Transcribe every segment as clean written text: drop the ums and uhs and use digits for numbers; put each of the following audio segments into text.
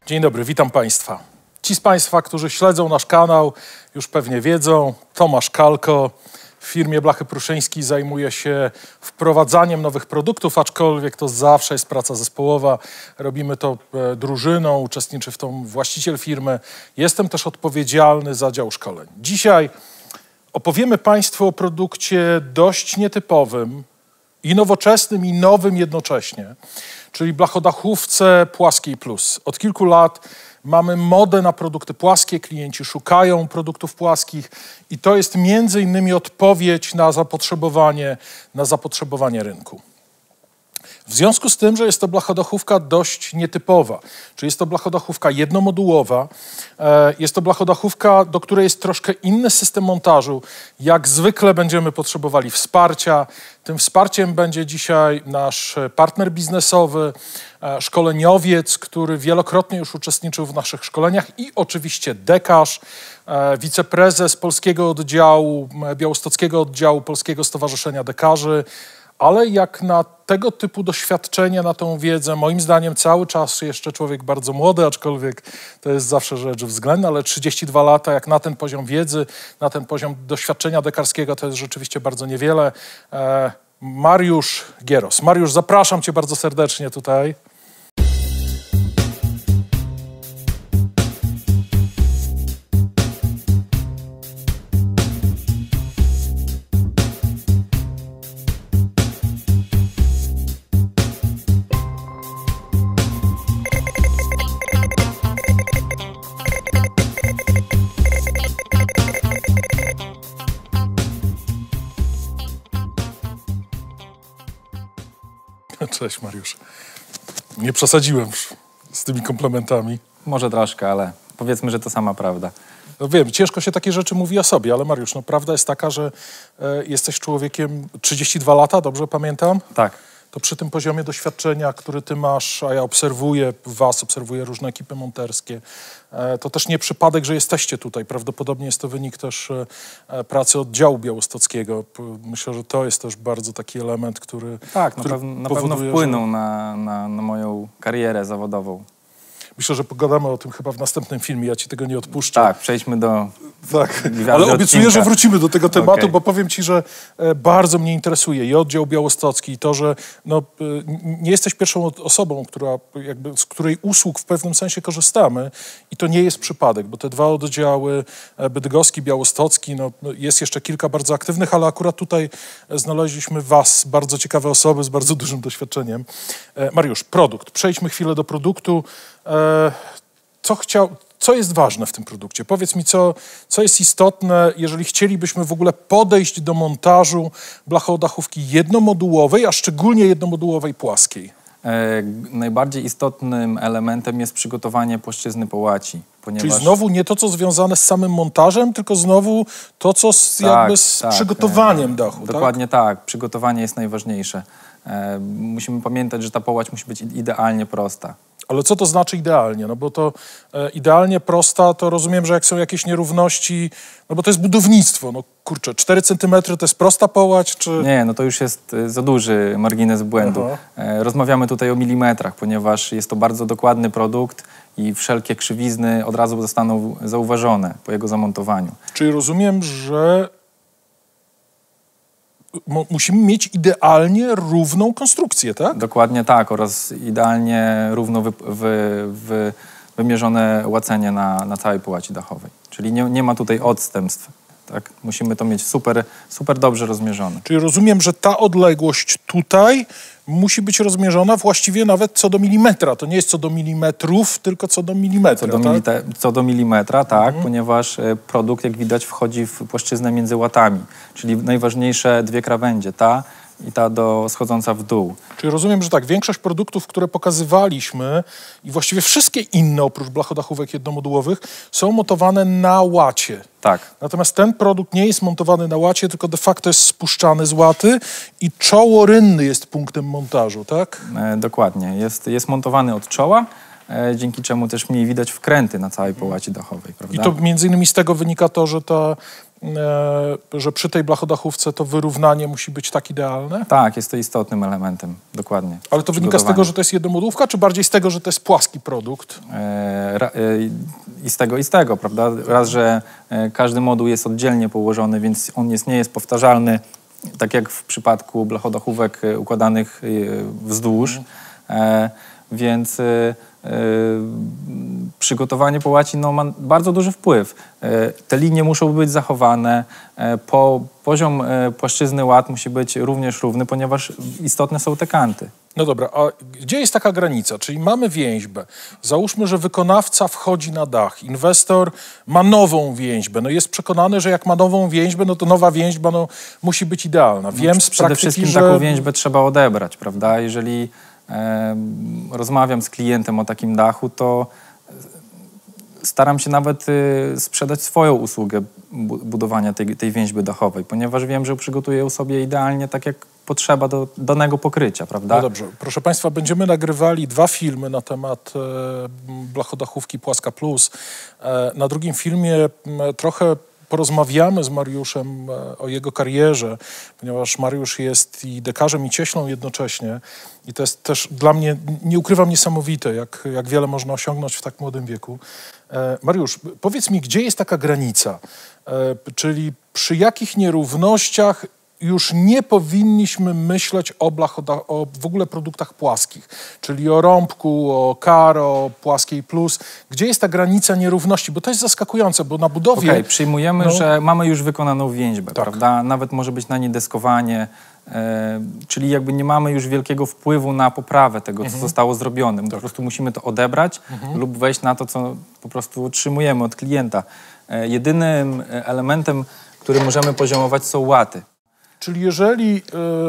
Dzień dobry, witam Państwa. Ci z Państwa, którzy śledzą nasz kanał, już pewnie wiedzą, Tomasz Kalko w firmie Blachy Pruszyński zajmuje się wprowadzaniem nowych produktów, aczkolwiek to zawsze jest praca zespołowa. Robimy to drużyną, uczestniczy w tym właściciel firmy. Jestem też odpowiedzialny za dział szkoleń. Dzisiaj opowiemy Państwu o produkcie dość nietypowym i nowoczesnym, i nowym jednocześnie, czyli blachodachówce płaskiej plus. Od kilku lat mamy modę na produkty płaskie, klienci szukają produktów płaskich i to jest między innymi odpowiedź na zapotrzebowanie rynku. W związku z tym, że jest to blachodachówka dość nietypowa, czyli jest to blachodachówka jednomodułowa, jest to blachodachówka, do której jest troszkę inny system montażu. Jak zwykle będziemy potrzebowali wsparcia. Tym wsparciem będzie dzisiaj nasz partner biznesowy, szkoleniowiec, który wielokrotnie już uczestniczył w naszych szkoleniach i oczywiście dekarz, wiceprezes polskiego oddziału, białostockiego oddziału Polskiego Stowarzyszenia Dekarzy. Ale jak na tego typu doświadczenie, na tą wiedzę, moim zdaniem cały czas jeszcze człowiek bardzo młody, aczkolwiek to jest zawsze rzecz względna, ale 32 lata, jak na ten poziom wiedzy, na ten poziom doświadczenia dekarskiego, to jest rzeczywiście bardzo niewiele. Mariusz Gieros. Mariusz, zapraszam Cię bardzo serdecznie tutaj. Cześć Mariusz. Nie przesadziłem z tymi komplementami. Może troszkę, ale powiedzmy, że to sama prawda. No wiem, ciężko się takie rzeczy mówi o sobie, ale Mariusz, no prawda jest taka, że jesteś człowiekiem 32 lata, dobrze pamiętam? Tak. To przy tym poziomie doświadczenia, który ty masz, a ja obserwuję was, obserwuję różne ekipy monterskie, to też nie przypadek, że jesteście tutaj. Prawdopodobnie jest to wynik też pracy oddziału białostockiego. Myślę, że to jest też bardzo taki element, który Tak, na pewno wpłynął na moją karierę zawodową. Myślę, że pogadamy o tym chyba w następnym filmie. Ja ci tego nie odpuszczę. Tak, przejdźmy do... Tak, ale obiecuję, że wrócimy do tego tematu, bo powiem ci, że bardzo mnie interesuje i oddział białostocki, i to, że no, nie jesteś pierwszą osobą, z której usług w pewnym sensie korzystamy i to nie jest przypadek, bo te dwa oddziały, bydgoski, białostocki, no, jest jeszcze kilka bardzo aktywnych, ale akurat tutaj znaleźliśmy was, bardzo ciekawe osoby z bardzo dużym doświadczeniem. Mariusz, produkt. Przejdźmy chwilę do produktu. Co jest ważne w tym produkcie? Powiedz mi, co jest istotne, jeżeli chcielibyśmy w ogóle podejść do montażu blachodachówki jednomodułowej, a szczególnie jednomodułowej płaskiej? Najbardziej istotnym elementem jest przygotowanie płaszczyzny połaci. Czyli znowu nie to, co związane z samym montażem, tylko znowu to, co z przygotowaniem dachu. Dokładnie tak. Przygotowanie jest najważniejsze. Musimy pamiętać, że ta połać musi być idealnie prosta. Ale co to znaczy idealnie? No bo to idealnie prosta, to rozumiem, że jak są jakieś nierówności, no bo to jest budownictwo, no kurczę, 4 cm to jest prosta połać, czy... Nie, no to już jest za duży margines błędu. Rozmawiamy tutaj o milimetrach, ponieważ jest to bardzo dokładny produkt i wszelkie krzywizny od razu zostaną zauważone po jego zamontowaniu. Czyli rozumiem, że musimy mieć idealnie równą konstrukcję, tak? Dokładnie tak, oraz idealnie równo wymierzone łacenie na całej połaci dachowej. Czyli nie ma tutaj odstępstw. Tak? Musimy to mieć super dobrze rozmierzone. Czyli rozumiem, że ta odległość tutaj musi być rozmierzona właściwie nawet co do milimetra. To nie jest co do milimetrów, tylko co do milimetra. Co do milimetra, tak, ponieważ produkt, jak widać, wchodzi w płaszczyznę między łatami. Czyli najważniejsze dwie krawędzie, ta i ta schodząca w dół. Czyli rozumiem, że tak, większość produktów, które pokazywaliśmy i właściwie wszystkie inne oprócz blachodachówek jednomodułowych są montowane na łacie. Tak. Natomiast ten produkt nie jest montowany na łacie, tylko de facto jest spuszczany z łaty i czoło rynny jest punktem montażu, tak? Dokładnie. Jest montowany od czoła, dzięki czemu też mniej widać wkręty na całej połaci dachowej, prawda? I to między innymi z tego wynika to, że przy tej blachodachówce to wyrównanie musi być tak idealne? Tak, jest to istotnym elementem, dokładnie. Ale to wynika z tego, że to jest jednomodłówka, czy bardziej z tego, że to jest płaski produkt? I z tego, prawda? Raz, że każdy moduł jest oddzielnie położony, więc on nie jest powtarzalny, tak jak w przypadku blachodachówek układanych wzdłuż. Więc przygotowanie połaci ma bardzo duży wpływ. Te linie muszą być zachowane, poziom płaszczyzny łat musi być również równy, ponieważ istotne są te kanty. No dobra, a gdzie jest taka granica? Czyli mamy więźbę. Załóżmy, że wykonawca wchodzi na dach. Inwestor ma nową więźbę. No jest przekonany, że jak ma nową więźbę, no to nowa więźba musi być idealna. Wiem z Przede praktyki, wszystkim że... taką więźbę trzeba odebrać, prawda? Jeżeli rozmawiam z klientem o takim dachu, to staram się nawet sprzedać swoją usługę budowania tej więźby dachowej, ponieważ wiem, że przygotuję ją sobie idealnie tak, jak potrzeba do danego pokrycia, prawda? No dobrze. Proszę Państwa, będziemy nagrywali 2 filmy na temat blachodachówki Płaska Plus. Na drugim filmie trochę porozmawiamy z Mariuszem o jego karierze, ponieważ Mariusz jest i dekarzem, i cieślą jednocześnie. I to jest też dla mnie, nie ukrywam, niesamowite, jak wiele można osiągnąć w tak młodym wieku. Mariusz, powiedz mi, gdzie jest taka granica? Czyli przy jakich nierównościach już nie powinniśmy myśleć o w ogóle produktach płaskich, czyli o rąbku, o karo, płaskiej plus. Gdzie jest ta granica nierówności? Bo to jest zaskakujące, bo na budowie... Okej, przyjmujemy, że mamy już wykonaną więźbę, tak, prawda? Nawet może być na niej deskowanie, czyli jakby nie mamy już wielkiego wpływu na poprawę tego, co zostało zrobione. Po prostu musimy to odebrać lub wejść na to, co po prostu otrzymujemy od klienta. Jedynym elementem, który możemy poziomować, są łaty. Czyli jeżeli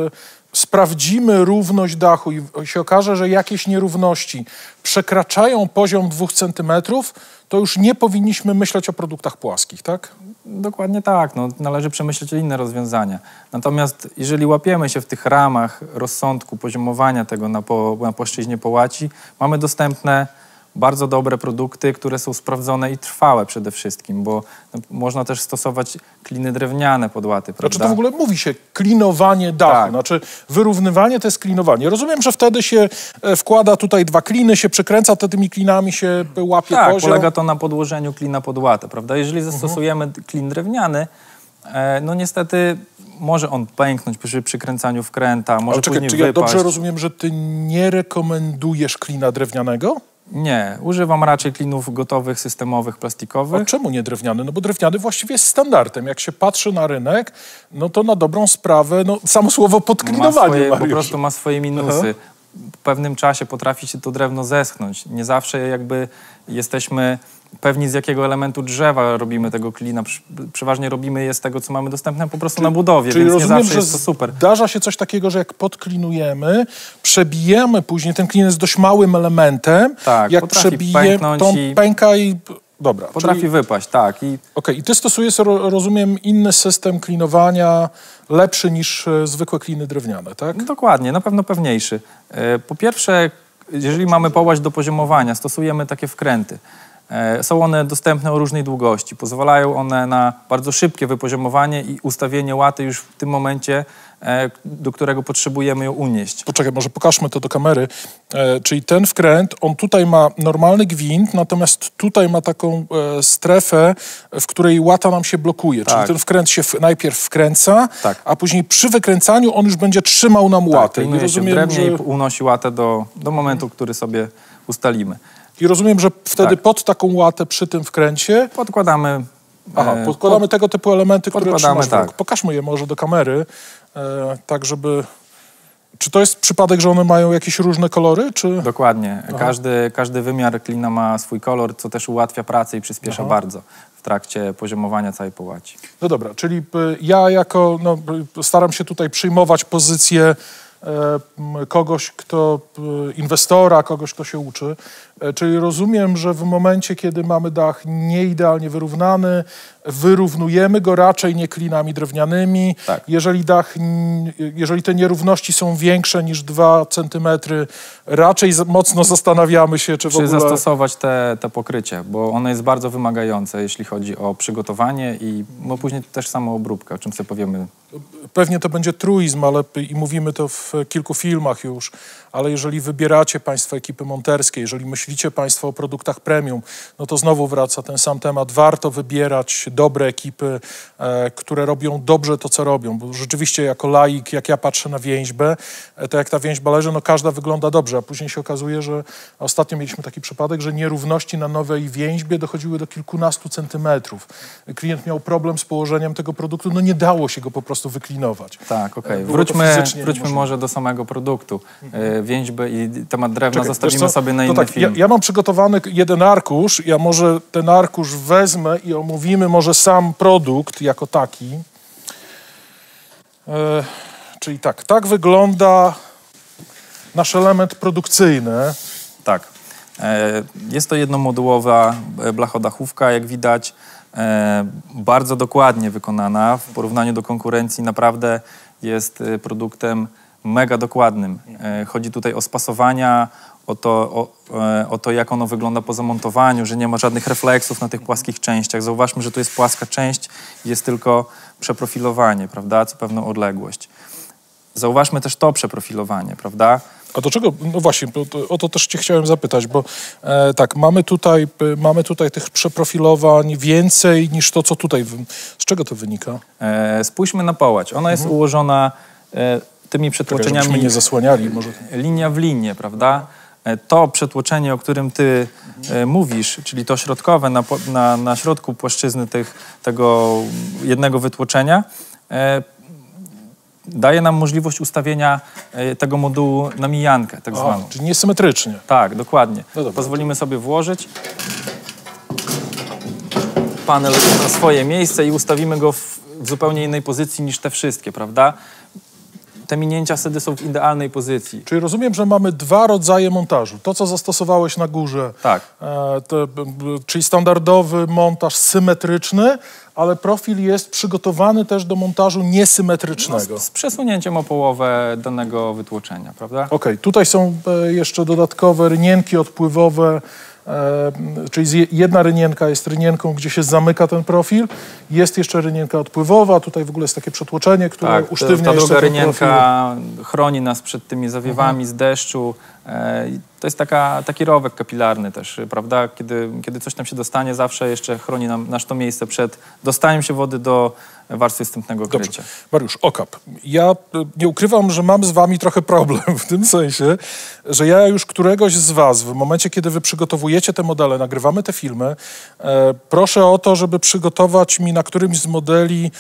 sprawdzimy równość dachu i się okaże, że jakieś nierówności przekraczają poziom 2 centymetrów, to już nie powinniśmy myśleć o produktach płaskich, tak? Dokładnie tak. No, należy przemyśleć inne rozwiązania. Natomiast jeżeli łapiemy się w tych ramach rozsądku poziomowania tego na płaszczyźnie połaci, mamy dostępne bardzo dobre produkty, które są sprawdzone i trwałe przede wszystkim, bo można też stosować kliny drewniane pod łaty, prawda? Znaczy to w ogóle mówi się klinowanie dachu, Tak. Znaczy wyrównywanie to jest klinowanie. Rozumiem, że wtedy się wkłada tutaj 2 kliny, się przykręca, to tymi klinami się łapie Tak, poziom. polega to na podłożeniu klina pod łatę, prawda? Jeżeli zastosujemy klin drewniany, no niestety może on pęknąć przy przykręcaniu wkręta, może później czy wypaść. ja dobrze rozumiem, że ty nie rekomendujesz klina drewnianego? Nie, używam raczej klinów gotowych, systemowych, plastikowych. A czemu nie drewniany? No bo drewniany właściwie jest standardem. Jak się patrzy na rynek, no to na dobrą sprawę, no samo słowo podklinowanie, po prostu ma swoje minusy. W pewnym czasie potrafi się to drewno zeschnąć. Nie zawsze jakby jesteśmy pewni, z jakiego elementu drzewa robimy tego klina. Przeważnie robimy je z tego, co mamy dostępne po prostu na budowie, czyli więc rozumiem, nie zawsze że jest to super. Zdarza się coś takiego, że jak podklinujemy, przebijemy później, ten klin jest dość małym elementem, Tak, jak potrafi przebije, pęknąć to on i- pęka i... Dobra. Potrafi wypaść, tak. Okej, i ty stosujesz, rozumiem, inny system klinowania, lepszy niż zwykłe kliny drewniane, tak? Dokładnie, na pewno pewniejszy. Po pierwsze, jeżeli mamy połać do poziomowania, stosujemy takie wkręty. Są one dostępne o różnej długości. Pozwalają one na bardzo szybkie wypoziomowanie i ustawienie łaty już w tym momencie, do którego potrzebujemy ją unieść. Poczekaj, może pokażmy to do kamery. Czyli ten wkręt, on tutaj ma normalny gwint, natomiast tutaj ma taką strefę, w której łata nam się blokuje. Czyli Tak. ten wkręt się najpierw wkręca, Tak. a później przy wykręcaniu on już będzie trzymał nam łatę. Klinuje się w drewnie i unosi łatę do momentu, który sobie ustalimy. I rozumiem, że wtedy Tak. pod taką łatę przy tym wkręcie Podkładamy... podkładamy tego typu elementy, które podkładamy, trzymasz w ręku. tak. Pokażmy je może do kamery, tak żeby... Czy to jest przypadek, że one mają jakieś różne kolory, czy... Dokładnie. Każdy wymiar klina ma swój kolor, co też ułatwia pracę i przyspiesza bardzo w trakcie poziomowania całej połaci. No dobra, czyli ja staram się tutaj przyjmować pozycję kogoś, inwestora, kogoś, kto się uczy. Czyli rozumiem, że w momencie, kiedy mamy dach nieidealnie wyrównany, wyrównujemy go raczej nie klinami drewnianymi. Tak. Jeżeli te nierówności są większe niż 2 centymetry, raczej mocno zastanawiamy się, czy w ogóle... zastosować te pokrycie, bo ono jest bardzo wymagające, jeśli chodzi o przygotowanie i później też samą obróbkę, o czym sobie powiemy. Pewnie to będzie truizm, ale i mówimy to w kilku filmach już, ale jeżeli wybieracie Państwo ekipy monterskie, jeżeli myślicie Państwo o produktach premium, no to znowu wraca ten sam temat. Warto wybierać dobre ekipy, które robią dobrze to, co robią, bo rzeczywiście jako laik, jak ja patrzę na więźbę, to jak ta więźba leży, no każda wygląda dobrze, a później się okazuje, że ostatnio mieliśmy taki przypadek, że nierówności na nowej więźbie dochodziły do kilkunastu centymetrów. Klient miał problem z położeniem tego produktu, no nie dało się go po prostu wyklinować. Tak, okej. Było to fizycznie Wróćmy może do samego produktu. Więźby i temat drewna zostawimy sobie na inny tak, film. Ja mam przygotowany jeden arkusz, ja może ten arkusz wezmę i omówimy może sam produkt jako taki. Czyli tak wygląda nasz element produkcyjny. Tak. Jest to jednomodułowa blachodachówka, jak widać, bardzo dokładnie wykonana. W porównaniu do konkurencji naprawdę jest produktem mega dokładnym. Chodzi tutaj o spasowania, o to, jak ono wygląda po zamontowaniu, że nie ma żadnych refleksów na tych płaskich częściach. Zauważmy, że tu jest płaska część, jest tylko przeprofilowanie, prawda, co pewną odległość. Zauważmy też to przeprofilowanie, prawda? A do czego? No właśnie, o to też cię chciałem zapytać, bo tak, mamy tutaj tych przeprofilowań więcej niż to, co tutaj. Z czego to wynika? Spójrzmy na połać. Ona jest ułożona tymi przetłoczeniami. Żebyśmy nie zasłaniali może. Linia w linię, prawda? To przetłoczenie, o którym ty mówisz, czyli to środkowe na środku płaszczyzny tego jednego wytłoczenia, daje nam możliwość ustawienia tego modułu na mijankę, tak zwaną. Czyli niesymetrycznie. Tak, dokładnie. No dobra. Pozwolimy sobie włożyć panel na swoje miejsce i ustawimy go w zupełnie innej pozycji niż te wszystkie, prawda? Te minięcia wtedy są w idealnej pozycji. Czyli rozumiem, że mamy 2 rodzaje montażu. To, co zastosowałeś na górze, Tak. Czyli standardowy montaż symetryczny, ale profil jest przygotowany też do montażu niesymetrycznego. Z przesunięciem o połowę danego wytłoczenia, prawda? Okej, tutaj są jeszcze dodatkowe rynienki odpływowe, czyli jedna rynienka jest rynienką, gdzie się zamyka ten profil. Jest jeszcze rynienka odpływowa, tutaj w ogóle jest takie przetłoczenie, które usztywnia ta jeszcze druga ten rynienka chroni nas przed tymi zawiewami z deszczu. To jest taki rowek kapilarny też, prawda? Kiedy coś tam się dostanie, zawsze jeszcze chroni nasz to miejsce przed dostaniem się wody do warstwy wstępnego krycia. Dobrze. Mariusz, okap. Ja nie ukrywam, że mam z wami trochę problem w tym sensie, że ja już któregoś z was, w momencie, kiedy wy przygotowujecie te modele, nagrywamy te filmy, proszę o to, żeby przygotować mi na którymś z modeli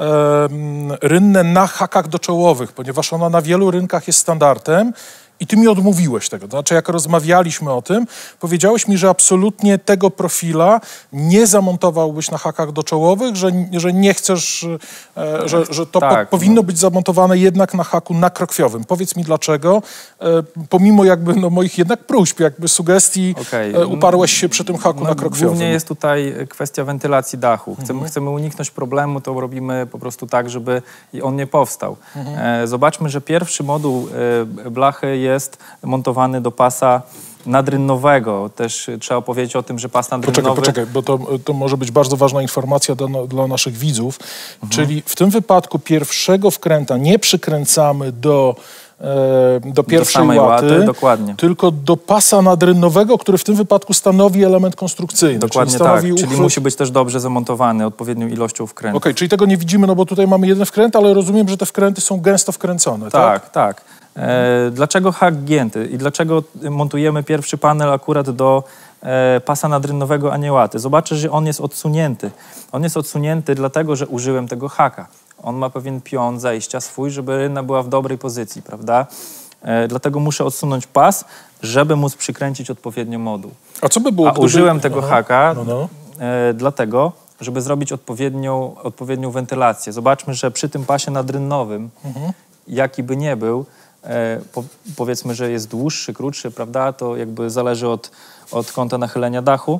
rynnę na hakach doczołowych, ponieważ ona na wielu rynkach jest standardem. I ty mi odmówiłeś tego. To znaczy, jak rozmawialiśmy o tym, powiedziałeś mi, że absolutnie tego profila nie zamontowałbyś na hakach doczołowych, że nie chcesz, że to powinno być zamontowane jednak na haku nakrokwiowym. Powiedz mi dlaczego, pomimo jakby moich jednak próśb, jakby sugestii, uparłeś się przy tym haku nakrokwiowym. Głównie jest tutaj kwestia wentylacji dachu. Chcemy uniknąć problemu, to robimy po prostu tak, żeby on nie powstał. Zobaczmy, że pierwszy moduł blachy jest montowany do pasa nadrynnowego. Też trzeba powiedzieć o tym, że pas nadrynnowy... Poczekaj, bo to może być bardzo ważna informacja dla naszych widzów. Czyli w tym wypadku pierwszego wkręta nie przykręcamy do pierwszej łaty, dokładnie. tylko do pasa nadrynnowego, który w tym wypadku stanowi element konstrukcyjny. Dokładnie tak, czyli musi być też dobrze zamontowany odpowiednią ilością wkrętów. Okej, czyli tego nie widzimy, no bo tutaj mamy jeden wkręt, ale rozumiem, że te wkręty są gęsto wkręcone, tak? Tak. Dlaczego hak gięty i dlaczego montujemy pierwszy panel akurat do pasa nadrynnowego, a nie łaty? Zobaczę, że on jest odsunięty. On jest odsunięty dlatego, że użyłem tego haka. On ma pewien pion zejścia swój, żeby rynna była w dobrej pozycji, prawda? Dlatego muszę odsunąć pas, żeby móc przykręcić odpowiednio moduł. A co by było, gdyby... użyłem tego haka dlatego, żeby zrobić odpowiednią wentylację. Zobaczmy, że przy tym pasie nadrynnowym, jaki by nie był, powiedzmy, że jest dłuższy, krótszy, prawda? To jakby zależy od kąta nachylenia dachu.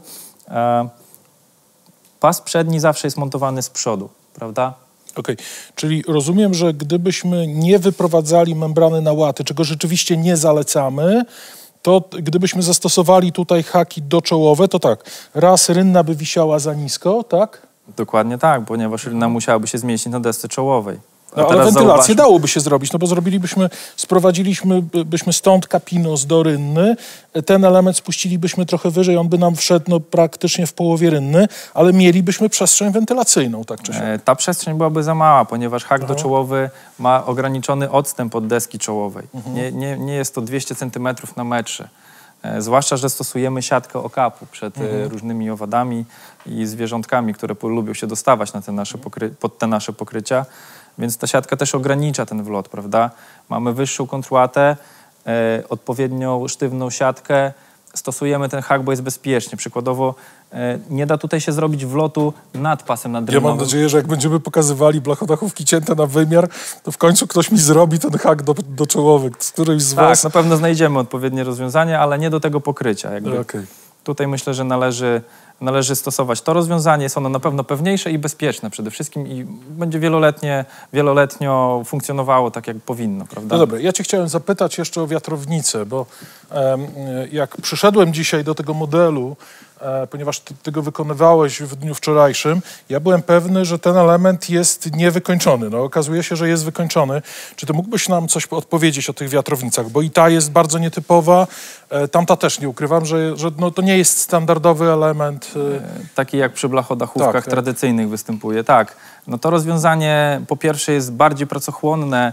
Pas przedni zawsze jest montowany z przodu, prawda? Okej, czyli rozumiem, że gdybyśmy nie wyprowadzali membrany na łaty, czego rzeczywiście nie zalecamy, to gdybyśmy zastosowali tutaj haki doczołowe, to tak, raz rynna by wisiała za nisko, tak? Dokładnie tak, ponieważ rynna musiałaby się zmieścić na desce czołowej. No, ale wentylację dałoby się zrobić, no bo sprowadzilibyśmy stąd kapinos do rynny, ten element spuścilibyśmy trochę wyżej, on by nam wszedł no, praktycznie w połowie rynny, ale mielibyśmy przestrzeń wentylacyjną, tak czy siak. Ta przestrzeń byłaby za mała, ponieważ hak doczołowy ma ograniczony odstęp od deski czołowej. Nie jest to 200 cm na metrze. Zwłaszcza, że stosujemy siatkę okapu przed różnymi owadami i zwierzątkami, które lubią się dostawać na pod te nasze pokrycia. Więc ta siatka też ogranicza ten wlot, prawda? Mamy wyższą kontrłatę, odpowiednio sztywną siatkę. Stosujemy ten hak, bo jest bezpiecznie. Przykładowo nie da tutaj się zrobić wlotu nad pasem nadrynowym. Ja mam nadzieję, że jak będziemy pokazywali blachodachówki cięte na wymiar, to w końcu ktoś mi zrobi ten hak doczołowy, z którymś z was. Tak, na pewno znajdziemy odpowiednie rozwiązanie, ale nie do tego pokrycia. Tutaj myślę, że należy stosować to rozwiązanie. Jest ono na pewno pewniejsze i bezpieczne przede wszystkim i będzie wieloletnio funkcjonowało tak, jak powinno, prawda? No dobra, ja cię chciałem zapytać jeszcze o wiatrownicę, bo jak przyszedłem dzisiaj do tego modelu, ponieważ ty go wykonywałeś w dniu wczorajszym, ja byłem pewny, że ten element jest niewykończony. No, okazuje się, że jest wykończony. Czy ty mógłbyś nam coś odpowiedzieć o tych wiatrownicach? Bo i ta jest bardzo nietypowa, tamta też, nie ukrywam, że no, to nie jest standardowy element. Taki jak przy blachodachówkach tradycyjnych występuje, tak. No to rozwiązanie po pierwsze jest bardziej pracochłonne,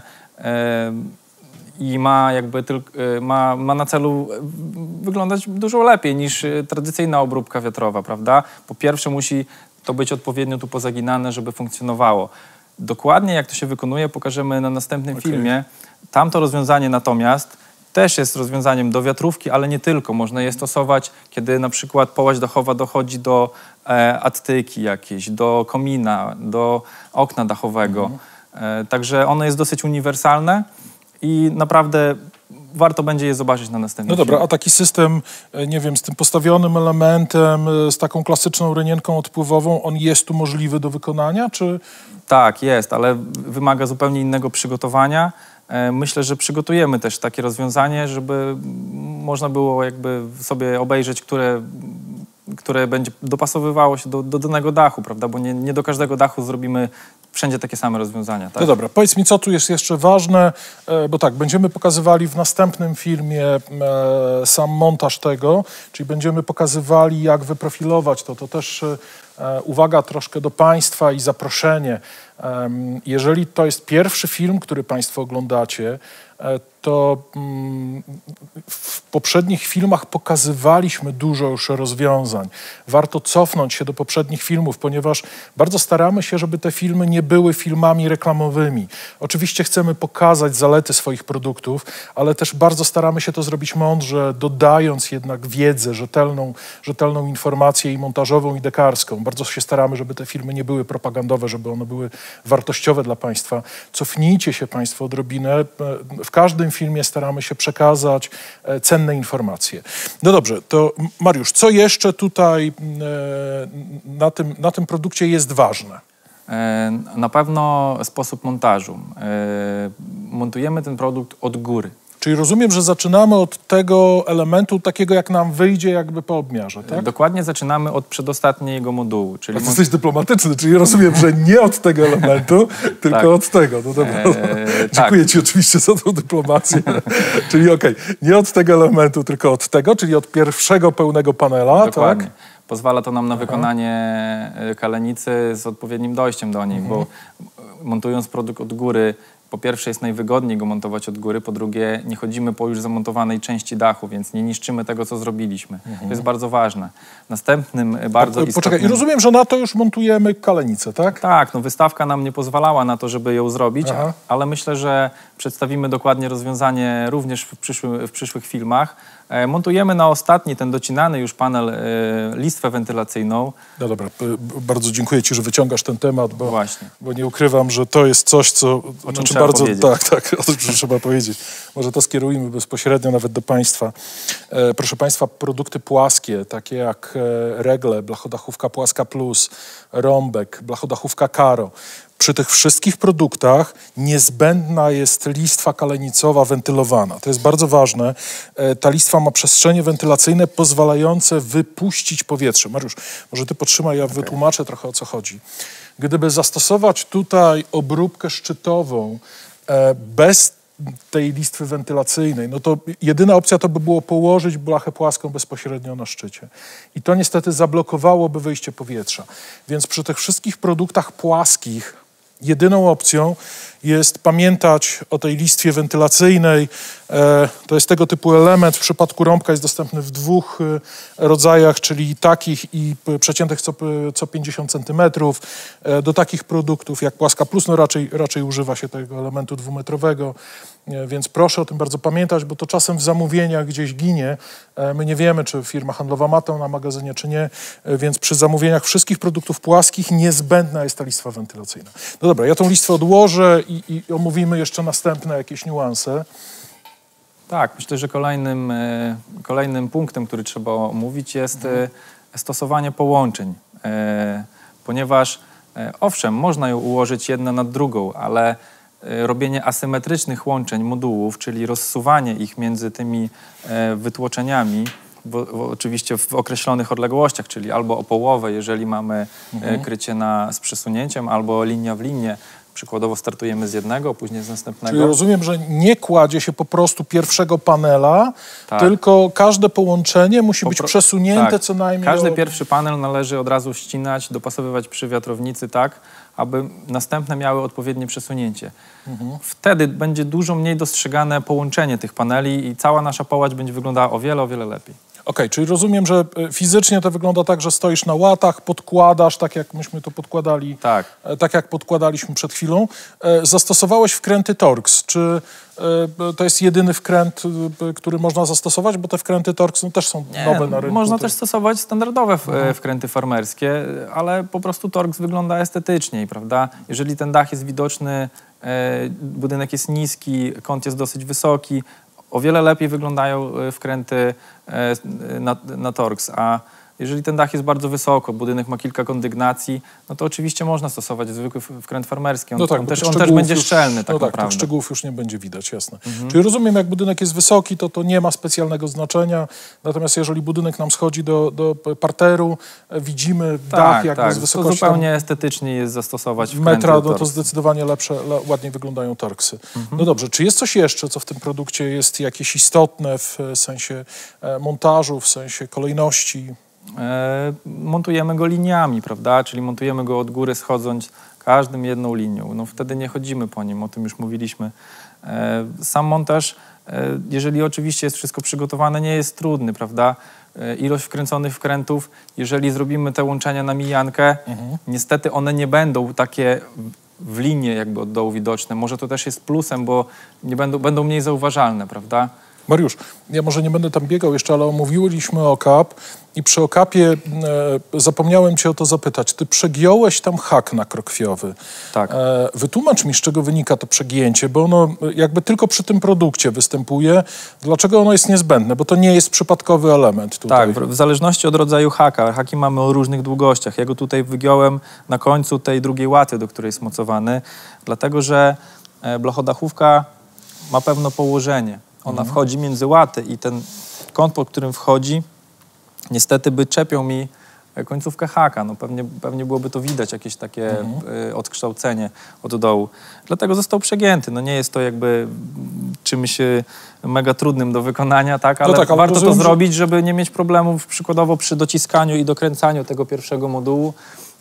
i ma na celu wyglądać dużo lepiej niż tradycyjna obróbka wiatrowa, prawda? Po pierwsze musi to być odpowiednio tu pozaginane, żeby funkcjonowało. Dokładnie jak to się wykonuje, pokażemy na następnym filmie. Tamto rozwiązanie natomiast też jest rozwiązaniem do wiatrówki, ale nie tylko. Można je stosować, kiedy na przykład połać dachowa dochodzi do attyki jakiejś, do komina, do okna dachowego. Także ono jest dosyć uniwersalne. I naprawdę warto będzie je zobaczyć na następnym No dobra, filmie. a taki system, nie wiem, z tym postawionym elementem, z taką klasyczną rynienką odpływową, on jest tu możliwy do wykonania, czy? Tak, jest, ale wymaga zupełnie innego przygotowania. Myślę, że przygotujemy też takie rozwiązanie, żeby można było jakby sobie obejrzeć, które będzie dopasowywało się do danego dachu, prawda? Bo nie do każdego dachu zrobimy wszędzie takie same rozwiązania. Tak? No dobra, powiedz mi, co tu jest jeszcze ważne, bo tak, będziemy pokazywali w następnym filmie sam montaż tego, czyli będziemy pokazywali, jak wyprofilować to. To też uwaga troszkę do Państwa i zaproszenie. Jeżeli to jest pierwszy film, który Państwo oglądacie, to w poprzednich filmach pokazywaliśmy dużo już rozwiązań. Warto cofnąć się do poprzednich filmów, ponieważ bardzo staramy się, żeby te filmy nie były filmami reklamowymi. Oczywiście chcemy pokazać zalety swoich produktów, ale też bardzo staramy się to zrobić mądrze, dodając jednak wiedzę, rzetelną informację i montażową, i dekarską. Bardzo się staramy, żeby te filmy nie były propagandowe, żeby one były wartościowe dla Państwa. Cofnijcie się Państwo odrobinę. W każdym filmie staramy się przekazać cenne informacje. No dobrze, to Mariusz, co jeszcze tutaj na tym produkcie jest ważne? Na pewno sposób montażu. Montujemy ten produkt od góry. Czyli rozumiem, że zaczynamy od tego elementu takiego, jak nam wyjdzie jakby po obmiarze, tak? Dokładnie zaczynamy od przedostatniego modułu. Czyli jesteś dyplomatyczny, czyli rozumiem, że nie od tego elementu, tylko tak. Od tego. No dobra. Dziękuję Ci oczywiście za tą dyplomację. Czyli nie od tego elementu, tylko od tego, czyli od pierwszego pełnego panela. Dokładnie. Tak? Pozwala to nam na wykonanie kalenicy z odpowiednim dojściem do niej, bo montując produkt od góry, po pierwsze jest najwygodniej go montować od góry, po drugie nie chodzimy po już zamontowanej części dachu, więc nie niszczymy tego, co zrobiliśmy. To jest bardzo ważne. Następnym bardzo istotnym... Poczekaj, i rozumiem, że na to już montujemy kalenicę, tak? Tak, no wystawka nam nie pozwalała na to, żeby ją zrobić, ale myślę, że przedstawimy dokładnie rozwiązanie również w przyszłych filmach. Montujemy na ostatni, ten docinany już panel, listwę wentylacyjną. No dobra, bardzo dziękuję Ci, że wyciągasz ten temat, Właśnie. bo nie ukrywam, że to jest coś, co... O czym trzeba powiedzieć. Tak, o czym trzeba powiedzieć. Może to skierujmy bezpośrednio nawet do Państwa. Proszę Państwa, produkty płaskie, takie jak regle, blachodachówka płaska plus, rąbek, blachodachówka Karo. Przy tych wszystkich produktach niezbędna jest listwa kalenicowa wentylowana. To jest bardzo ważne. Ta listwa ma przestrzenie wentylacyjne pozwalające wypuścić powietrze. Mariusz, może Ty podtrzymaj, ja wytłumaczę trochę, o co chodzi. Gdyby zastosować tutaj obróbkę szczytową bez tej listwy wentylacyjnej, no to jedyna opcja to by było położyć blachę płaską bezpośrednio na szczycie. I to niestety zablokowałoby wyjście powietrza. Więc przy tych wszystkich produktach płaskich jedyną opcją jest pamiętać o tej listwie wentylacyjnej. To jest tego typu element. W przypadku rąbka jest dostępny w dwóch rodzajach, czyli takich i przeciętych co 50 cm. Do takich produktów jak płaska plus, no raczej używa się tego elementu dwumetrowego. Więc proszę o tym bardzo pamiętać, bo to czasem w zamówieniach gdzieś ginie. My nie wiemy, czy firma handlowa ma to na magazynie, czy nie. Więc przy zamówieniach wszystkich produktów płaskich niezbędna jest ta listwa wentylacyjna. No dobra, ja tą listwę odłożę i omówimy jeszcze następne jakieś niuanse. Tak, myślę, że kolejnym punktem, który trzeba omówić, jest stosowanie połączeń. Ponieważ owszem, można ją ułożyć jedna nad drugą, ale robienie asymetrycznych łączeń modułów, czyli rozsuwanie ich między tymi wytłoczeniami, oczywiście w określonych odległościach, czyli albo o połowę, jeżeli mamy krycie z przesunięciem, albo linia w linię. Przykładowo startujemy z jednego, później z następnego. Czyli rozumiem, że nie kładzie się po prostu pierwszego panela, tak. Tylko każde połączenie musi być przesunięte tak. co najmniej. Każdy pierwszy panel należy od razu ścinać, dopasowywać przy wiatrownicy tak, aby następne miały odpowiednie przesunięcie. Wtedy będzie dużo mniej dostrzegane połączenie tych paneli i cała nasza połać będzie wyglądała o wiele lepiej. Okej, czyli rozumiem, że fizycznie to wygląda tak, że stoisz na łatach, podkładasz, tak jak myśmy to podkładali, tak jak podkładaliśmy przed chwilą. Zastosowałeś wkręty Torx. Czy to jest jedyny wkręt, który można zastosować? Bo te wkręty Torx też są nowe na rynku. Można też stosować standardowe wkręty farmerskie, ale po prostu Torx wygląda estetycznie, prawda? Jeżeli ten dach jest widoczny, budynek jest niski, kąt jest dosyć wysoki, o wiele lepiej wyglądają wkręty na Torx, a jeżeli ten dach jest bardzo wysoko, budynek ma kilka kondygnacji, no to oczywiście można stosować zwykły wkręt farmerski. On też będzie szczelny tak naprawdę. Tych szczegółów już nie będzie widać, jasne. Czyli rozumiem, jak budynek jest wysoki, to nie ma specjalnego znaczenia, natomiast jeżeli budynek nam schodzi do parteru, widzimy dach jakby z wysokości... To zupełnie estetycznie jest zastosować wkręty metra, no to zdecydowanie lepsze, ładniej wyglądają Torxy. No dobrze, czy jest coś jeszcze, co w tym produkcie jest jakieś istotne w sensie montażu, w sensie kolejności? Montujemy go liniami, prawda? Czyli montujemy go od góry schodząc każdym jedną linią. No wtedy nie chodzimy po nim, o tym już mówiliśmy. Sam montaż, jeżeli oczywiście jest wszystko przygotowane, nie jest trudny, prawda? Ilość wkręconych wkrętów, jeżeli zrobimy te łączenia na mijankę, niestety one nie będą takie w linie jakby od dołu widoczne. Może to też jest plusem, bo będą mniej zauważalne, prawda? Mariusz, ja może nie będę tam biegał jeszcze, ale omówiliśmy okap i przy okapie zapomniałem cię o to zapytać. Ty przegiąłeś tam hak nakrokwiowy. Tak. Wytłumacz mi, z czego wynika to przegięcie, bo ono jakby tylko przy tym produkcie występuje. Dlaczego ono jest niezbędne? Bo to nie jest przypadkowy element tutaj. Tak, w zależności od rodzaju haka. Haki mamy o różnych długościach. Ja go tutaj wygiąłem na końcu tej drugiej łaty, do której jest mocowany, dlatego że blachodachówka ma pewne położenie. Ona wchodzi między łaty i ten kąt, po którym wchodzi, niestety by czepiał mi końcówkę haka. No pewnie byłoby to widać, jakieś takie odkształcenie od dołu. Dlatego został przegięty. No nie jest to jakby czymś mega trudnym do wykonania, tak? Ale, ale warto to zrobić, żeby nie mieć problemów przykładowo przy dociskaniu i dokręcaniu tego pierwszego modułu.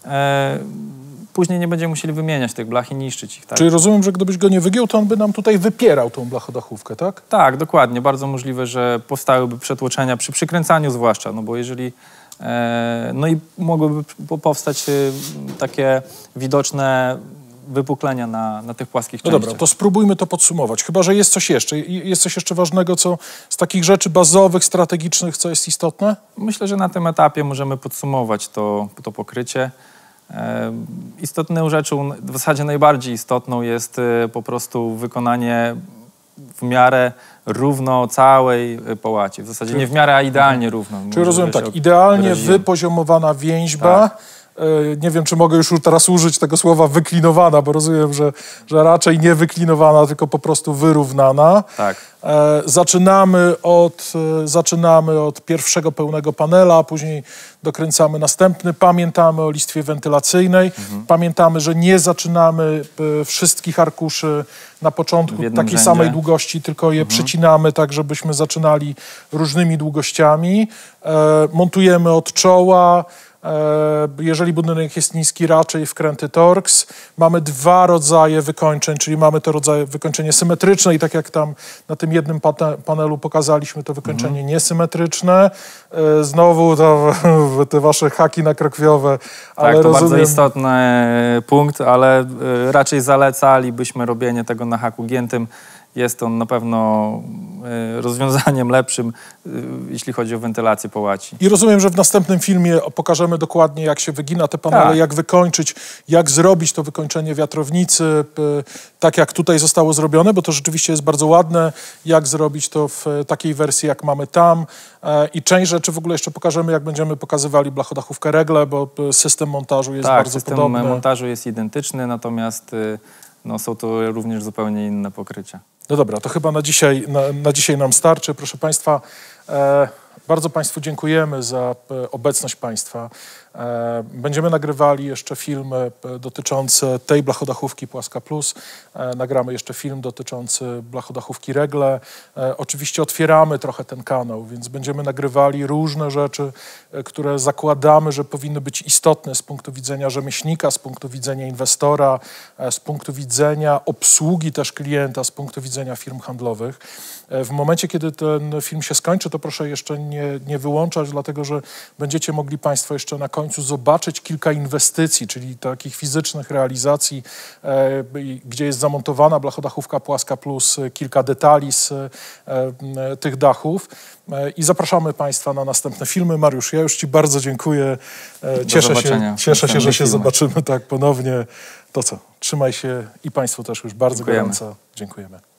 Później nie będziemy musieli wymieniać tych blach i niszczyć ich. Tak? Czyli rozumiem, że gdybyś go nie wygiął, to on by nam tutaj wypierał tą blachodachówkę, tak? Tak, dokładnie. Bardzo możliwe, że powstałyby przetłoczenia przy przykręcaniu zwłaszcza, no bo jeżeli... no i mogłyby powstać takie widoczne wypuklenia na tych płaskich No częściach. dobra, to spróbujmy to podsumować. Chyba że jest coś jeszcze. Jest coś jeszcze ważnego, co z takich rzeczy bazowych, strategicznych, co jest istotne? Myślę, że na tym etapie możemy podsumować to pokrycie. Istotną rzeczą, w zasadzie najbardziej istotną jest po prostu wykonanie w miarę równo całej połaci. W zasadzie nie w miarę, a idealnie równo. Czyli rozumiem tak, idealnie wypoziomowana więźba. Tak. Nie wiem, czy mogę już teraz użyć tego słowa wyklinowana, bo rozumiem, że raczej nie wyklinowana, tylko po prostu wyrównana. Tak. Zaczynamy od pierwszego pełnego panela, później dokręcamy następny. Pamiętamy o listwie wentylacyjnej. Pamiętamy, że nie zaczynamy wszystkich arkuszy na początku takiej samej długości, tylko je przycinamy tak, żebyśmy zaczynali różnymi długościami. Montujemy od czoła. Jeżeli budynek jest niski, raczej wkręty Torx. Mamy dwa rodzaje wykończeń, czyli mamy to rodzaje wykończenie symetryczne i tak jak tam na tym jednym panelu pokazaliśmy, to wykończenie niesymetryczne. Znowu te wasze haki nakrokwiowe. Ale tak, to bardzo istotny punkt, ale raczej zalecalibyśmy robienie tego na haku giętym. Jest on na pewno rozwiązaniem lepszym, jeśli chodzi o wentylację połaci. I rozumiem, że w następnym filmie pokażemy dokładnie, jak się wygina te panele, tak, jak wykończyć, jak zrobić to wykończenie wiatrownicy, tak jak tutaj zostało zrobione, bo to rzeczywiście jest bardzo ładne, jak zrobić to w takiej wersji, jak mamy tam. I część rzeczy w ogóle jeszcze pokażemy, jak będziemy pokazywali blachodachówkę Regle, bo system montażu jest bardzo podobny. System montażu jest identyczny, natomiast są to również zupełnie inne pokrycia. No dobra, to chyba na dzisiaj nam starczy. Proszę Państwa, bardzo Państwu dziękujemy za obecność Państwa. Będziemy nagrywali jeszcze filmy dotyczące tej blachodachówki Płaska Plus. Nagramy jeszcze film dotyczący blachodachówki Regle. Oczywiście otwieramy trochę ten kanał, więc będziemy nagrywali różne rzeczy, które zakładamy, że powinny być istotne z punktu widzenia rzemieślnika, z punktu widzenia inwestora, z punktu widzenia obsługi też klienta, z punktu widzenia firm handlowych. W momencie, kiedy ten film się skończy, to proszę jeszcze nie wyłączać, dlatego że będziecie mogli Państwo jeszcze na końcu zobaczyć kilka inwestycji, czyli takich fizycznych realizacji, gdzie jest zamontowana blachodachówka Płaska Plus, kilka detali z tych dachów. I zapraszamy Państwa na następne filmy. Mariusz, ja już Ci bardzo dziękuję. Cieszę się, że się zobaczymy tak ponownie. To co? Trzymaj się i Państwu też już bardzo gorąco dziękujemy.